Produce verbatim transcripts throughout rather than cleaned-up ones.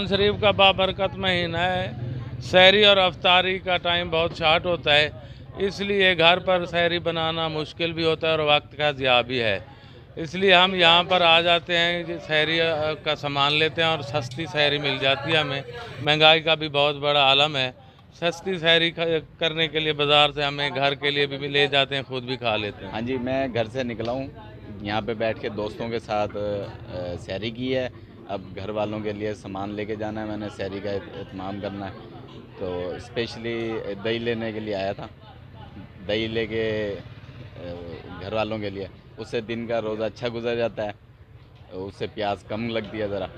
शरीफ का बाबरकत महीना है। सहरी और अफ्तारी का टाइम बहुत शार्ट होता है, इसलिए घर पर सहरी बनाना मुश्किल भी होता है और वक्त का ज़िया भी है। इसलिए हम यहाँ पर आ जाते हैं, सहरी का सामान लेते हैं और सस्ती सहरी मिल जाती है हमें। महंगाई का भी बहुत बड़ा आलम है। सस्ती सहरी करने के लिए बाज़ार से हमें घर के लिए भी ले जाते हैं, खुद भी खा लेते हैं। हाँ जी, मैं घर से निकला हूँ, यहाँ पे बैठ के दोस्तों के साथ सहरी की है। अब घर वालों के लिए सामान लेके जाना है, मैंने सहरी का इत्माम करना है, तो स्पेशली दही लेने के लिए आया था। दही लेके घर वालों के लिए, उससे दिन का रोज़ा अच्छा गुजर जाता है, उससे प्यास कम लगती है ज़रा।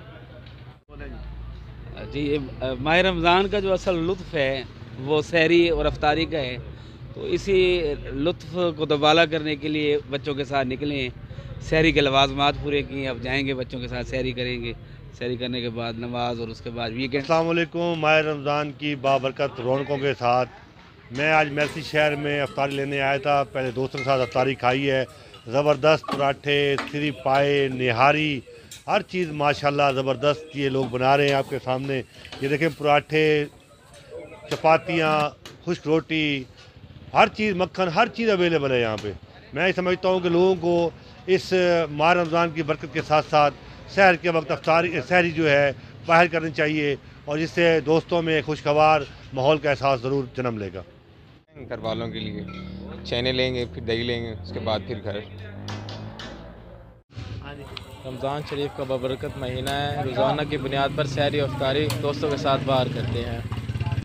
जी, माह रमज़ान का जो असल लुत्फ़ है वो सहरी और अफ्तारी का है, तो इसी लुत्फ़ को दोबाला करने के लिए बच्चों के साथ निकले हैं। सहरी के लवाज़मात पूरे किए, अब जाएंगे बच्चों के साथ सहरी करेंगे। सहरी करने के बाद नमाज और उसके बाद वीकेंड। अस्सलाम वालेकुम। माह रमज़ान की बाबरकत रौनकों के साथ मैं आज मेर्सी शहर में अफ्तारी लेने आया था। पहले दोस्तों के साथ अफ्तारी खाई है। ज़बरदस्त पराठे, सिरी पाए, निहारी, हर चीज़ माशाल्लाह ज़बरदस्त ये लोग बना रहे हैं आपके सामने। ये देखें, पराठे, चपातियाँ, खुश्क रोटी, हर चीज़, मक्खन, हर चीज़ अवेलेबल है यहाँ पे। मैं समझता हूँ कि लोगों को इस माह रमज़ान की बरकत के साथ साथ सहर के वक्त अफ्तारी सहरी जो है बाहर करनी चाहिए, और जिससे दोस्तों में खुशगवार माहौल का एहसास ज़रूर जन्म लेगा। घर वालों के लिए चने लेंगे, फिर दही लेंगे, उसके बाद फिर घर। रमज़ान शरीफ का बबरकत महीना है। रोज़ाना की बुनियाद पर सहरी और अफ्तारी दोस्तों के साथ बाहर करते हैं।